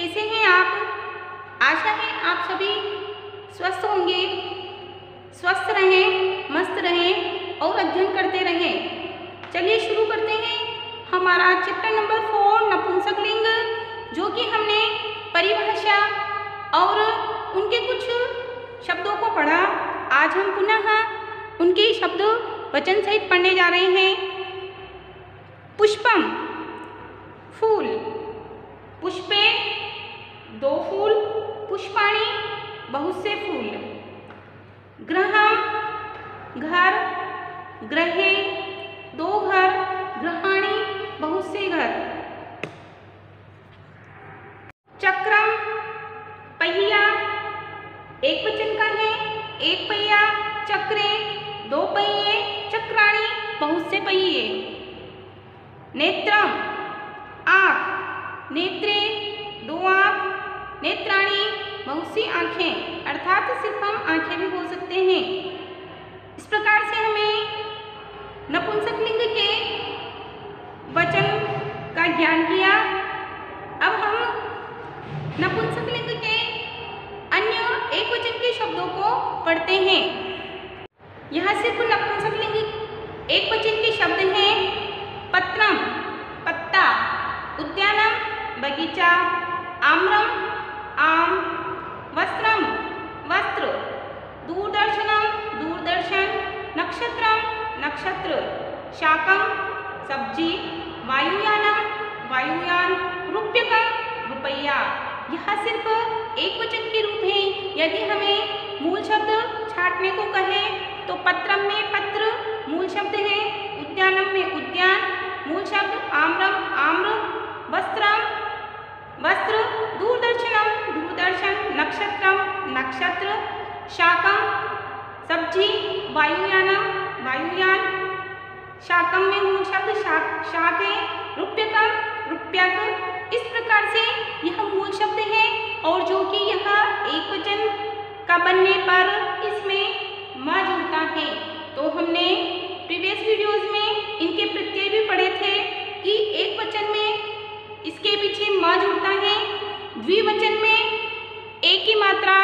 कैसे हैं आप? आशा है आप सभी स्वस्थ होंगे, स्वस्थ रहें, मस्त रहें और अध्ययन करते रहें। चलिए शुरू करते हैं हमारा चैप्टर नंबर 4 नपुंसक लिंग, जो कि हमने परिभाषा और उनके कुछ शब्दों को पढ़ा। आज हम पुनः उनके शब्द वचन सहित पढ़ने जा रहे हैं। पुष्पम फूल, पुष्पे 2 फूल, पुष्पाणि बहुत से फूल, गृहम घर, गृहे 2 घर, गृहाणि बहुत से घर, चक्रम पहिया एक वचन का है, 1 पहिया, चक्रे 2 पहिए, चक्राणि बहुत से पहिए, नेत्रम आँख, नेत्रे 2 आँख, नेत्राणि बहुत सी आँखें, अर्थात सिर्फ हम आँखें भी बोल सकते हैं। इस प्रकार से हमें नपुंसक लिंग के वचन का ज्ञान किया। अब हम नपुंसक लिंग के अन्य एक वचन के शब्दों को पढ़ते हैं। यहाँ सिर्फ नपुंसक लिंग एक वचन के शब्द हैं। पत्रम पत्ता, उद्यानम बगीचा, आम्रम आम, वस्त्रम वस्त्र, दूरदर्शनम दूरदर्शन, नक्षत्रम नक्षत्र, शाकम सब्जी, वायुयानम वायुयान, रुप्यकम रुपया। यह सिर्फ एक वचन के रूप है। यदि हमें मूल शब्द छांटने को कहे तो पत्रम में पत्र मूल शब्द है, उद्यानम में उद्यान मूल शब्द, आम्रम आम्र, वस्त्रम वस्त्र, दूरदर्शनम दूरदर्शन, नक्षत्रम नक्षत्र, शाकम सब्जी, वायुयानम वायुयान, शाकम में मूल शब्द शाक है, रुप्यकम रुप्यक। इस प्रकार से यह मूल शब्द है और जो कि यह एक वचन का बनने पर इसमें म जुड़ता है। तो हमने प्रीवियस वीडियोस में इनके प्रत्यय भी पढ़े थे कि एक वचन में इसके पीछे म जुड़ता है, द्विवचन में एक की मात्रा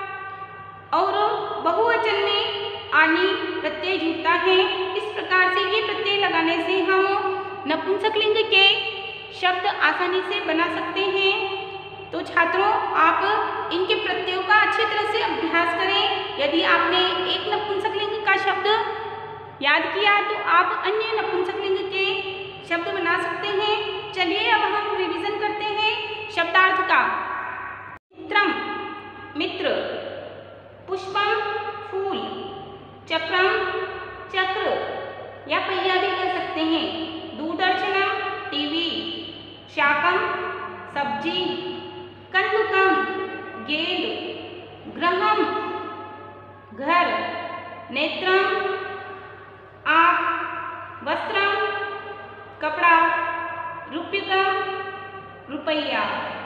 और बहुवचन में आनी प्रत्यय जुड़ता है। इस प्रकार से ये प्रत्यय लगाने से हम नपुंसक लिंग के शब्द आसानी से बना सकते हैं। तो छात्रों, आप इनके प्रत्ययों का अच्छी तरह से अभ्यास करें। यदि आपने एक नपुंसक लिंग का शब्द याद किया तो आप अन्य नपुंसक लिंग के शब्द बना सकते हैं। चलिए अब हम रिवीजन करते हैं शब्दार्थ का। मित्रम मित्र, पुष्पम फूल, चक्रम चक्र या पहिया भी कह सकते हैं, दूरदर्शनम टीवी, शाकम सब्जी, कंदुकम गेंद, गृहम घर, नेत्रम आँख, वस्त्रम कपड़ा, रुप्यकम रुपया।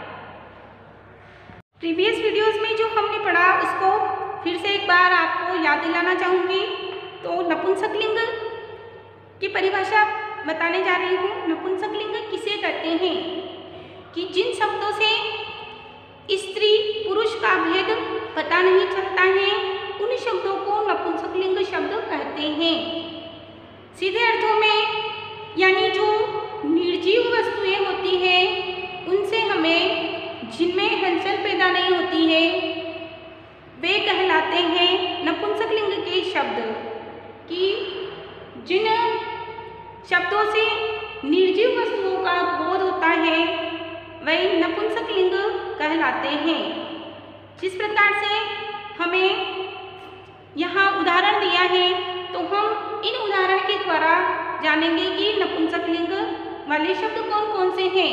प्रीवियस वीडियोस में जो हमने पढ़ा उसको फिर से एक बार आपको याद दिलाना चाहूँगी। तो नपुंसक लिंग की परिभाषा बताने जा रही हूँ। नपुंसक लिंग किसे कहते हैं कि जिन शब्दों से स्त्री पुरुष का भेद पता नहीं चलता है, उन शब्दों को नपुंसक लिंग शब्द कहते हैं। सीधे अर्थों में यानी जो निर्जीव वस्तुएं होती हैं उनसे हमें, जिनमें हलचल पैदा नहीं होती है, वे कहलाते हैं नपुंसक लिंग के शब्द। कि जिन शब्दों से निर्जीव वस्तुओं का बोध होता है वही नपुंसक लिंग कहलाते हैं। जिस प्रकार से हमें यहाँ उदाहरण दिया है तो हम इन उदाहरण के द्वारा जानेंगे कि नपुंसक लिंग वाले शब्द कौन कौन से हैं।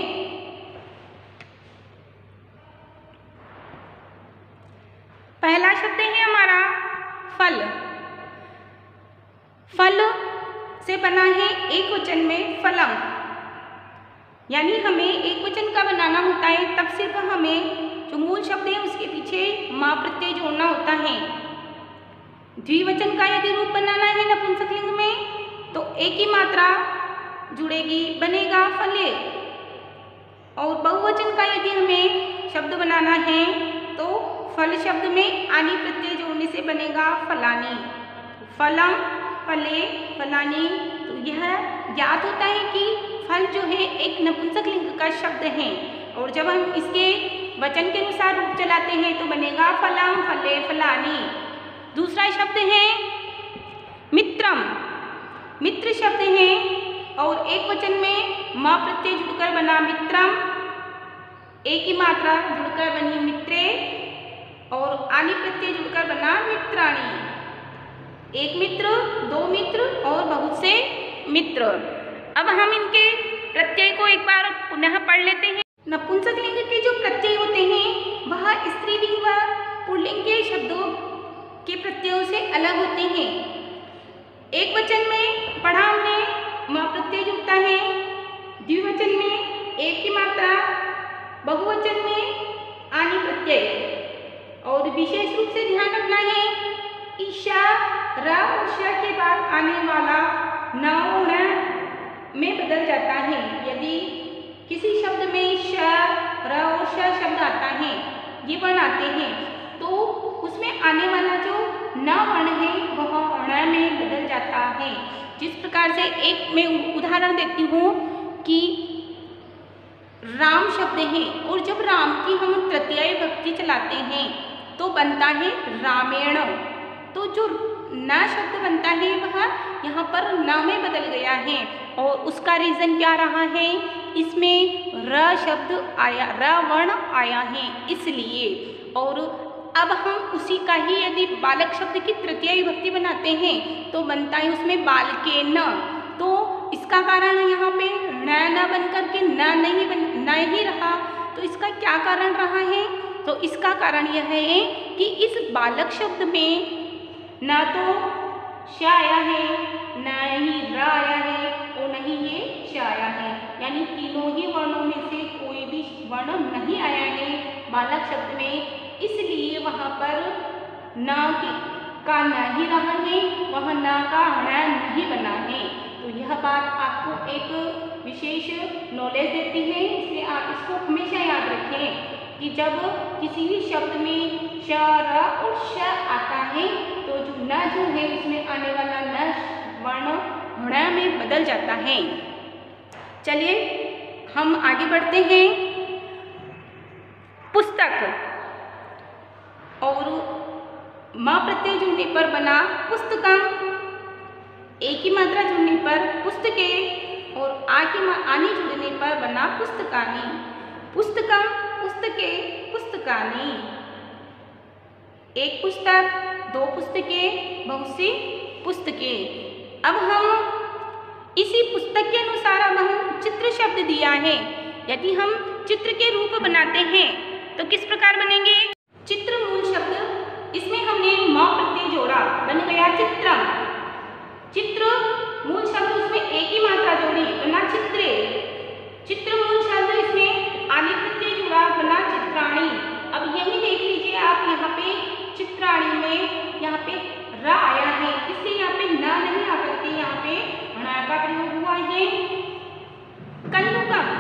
पहला शब्द है हमारा फल। फल से बना है एक वचन में फलम, यानी हमें एक वचन का बनाना होता है तब सिर्फ हमें जो मूल शब्द है उसके पीछे मा प्रत्यय जोड़ना होता है। द्विवचन का यदि रूप बनाना है नपुंसक लिंग में तो एक ही मात्रा जुड़ेगी, बनेगा फले। और बहुवचन का यदि हमें शब्द बनाना है तो फल शब्द में आनी प्रत्यय जोड़ने से बनेगा फलानी। फलम, फले, फलानी। तो यह ज्ञात होता है कि फल जो है एक नपुंसक लिंग का शब्द है और जब हम इसके वचन के अनुसार रूप चलाते हैं तो बनेगा फलम, फले, फलानी। दूसरा शब्द है मित्रम। मित्र शब्द है और एक वचन में म प्रत्यय जुड़कर बना मित्रम, एक ही मात्रा जुड़कर बनी मित्रे और आनी प्रत्यय जुड़कर बना मित्राणी। एक मित्र, दो मित्र और बहुत से मित्र। अब हम इनके प्रत्यय को एक बार पुनः पढ़ लेते हैं। नपुंसक लिंग के जो प्रत्यय होते हैं वह स्त्रीलिंग व पुल्लिंग के शब्दों के प्रत्ययों से अलग होते हैं। एक वचन में पढ़ा हमने म प्रत्यय जुड़ता है, द्विवचन में एक की मात्रा, बहुवचन में आनी प्रत्यय। और विशेष रूप से ध्यान रखना है ईशा, र और श के बाद आने वाला न और न में बदल जाता है। यदि किसी शब्द में श, र और श शब्द आता है, ये वर्ण आते हैं, तो उसमें आने वाला जो न वर्ण है वह ण में बदल जाता है। जिस प्रकार से एक मैं उदाहरण देती हूँ कि राम शब्द है और जब राम की हम तृतीय विभक्ति चलाते हैं तो बनता है रामेण। तो जो न शब्द बनता है वह यहाँ पर न में बदल गया है और उसका रीज़न क्या रहा है, इसमें र शब्द आया, र वर्ण आया है इसलिए। और अब हम उसी का ही यदि बालक शब्द की तृतीय विभक्ति बनाते हैं तो बनता है उसमें बालके न। तो इसका कारण यहाँ पे न बन करके न ही रहा। तो इसका क्या कारण रहा है, तो इसका कारण यह है कि इस बालक शब्द में न तो श आया है, न ही र आया है और न ही ये श आया है, यानी तीनों ही वर्णों में से कोई भी वर्ण नहीं आया है बालक शब्द में। इसलिए वहाँ पर न का न ही रहा है, वह न का ण नहीं बना है। तो यह बात आपको एक विशेष नॉलेज देती है, इसलिए आप इसको हमेशा याद रखें कि जब किसी भी शब्द में श, र और श आता है तो जो न जो है उसमें आने वाला न वर्ण ण में बदल जाता है। चलिए हम आगे बढ़ते हैं। पुस्तक और म प्रत्यय जुड़ने पर बना पुस्तकम, एक की मात्रा जुड़ने पर पुस्तके और आनी जुड़ने पर बना पुस्तकानी। पुस्तकम, पुस्तके, पुस्तकानी। एक पुस्तक, दो पुस्तके, बहुत सी पुस्तके। अब हम इसी पुस्तक के अनुसार अब हम चित्र शब्द दिया है, यदि हम चित्र के रूप बनाते हैं तो किस प्रकार बनेंगे। चित्र मूल शब्द, इसमें हमने म प्रत्यय जोड़ा, बन गया चित्रम। चित्र मूल शब्द, उसमें एक ही मात्रा जोड़ी, बना चित्रे। चित्र मूल शब्द, इसमें आनी प्रत्यय जुड़ा, बना चित्राणी। अब यही देख लीजिए आप, यहाँ पे चित्राणी में यहाँ पे र आया है, इसलिए यहाँ पे न नहीं आकर के यहाँ पे ण का प्रयोग हुआ है। कंदुकम,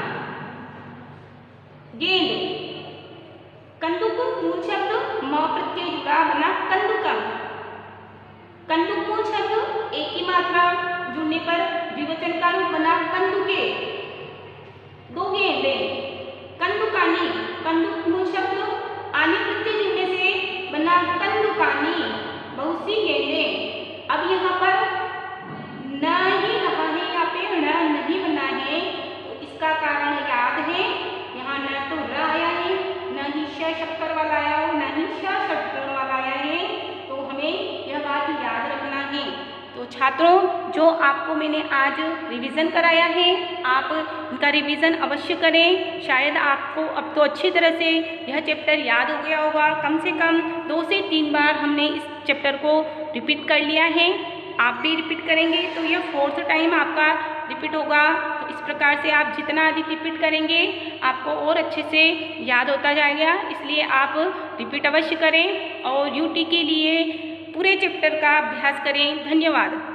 गेंद। कंदुक मूल शब्द म प्रत्यय जुड़ा, बना कंदुकम। कंदुक मूल शब्द एक ही मात्रा जुड़ने पर द्विवचन का रूप बना कंदुके। दो गेंदे। कंदुकानी, कंदुक मूल शब्द आनी प्रत्यय जुड़ने से बना कंदुकानी, बहुत सी गेंदे। अब यहाँ पर न ही रहा है, यहाँ पे ण नहीं बना है, तो इसका कारण याद है, यहाँ न तो र आया है, न ही श शक्कर वाला आया हो, न ही श षट्कोण वाला आया है। तो हमें यह बात याद रखना है। तो छात्रों, जो आपको मैंने आज रिवीजन कराया है, आप इनका रिवीजन अवश्य करें। शायद आपको अब तो अच्छी तरह से यह चैप्टर याद हो गया होगा। कम से कम 2 से 3 बार हमने इस चैप्टर को रिपीट कर लिया है। आप भी रिपीट करेंगे तो यह 4th टाइम आपका रिपीट होगा। तो इस प्रकार से आप जितना अधिक रिपीट करेंगे आपको और अच्छे से याद होता जाएगा। इसलिए आप रिपीट अवश्य करें और यूटी के लिए पूरे चैप्टर का अभ्यास करें। धन्यवाद।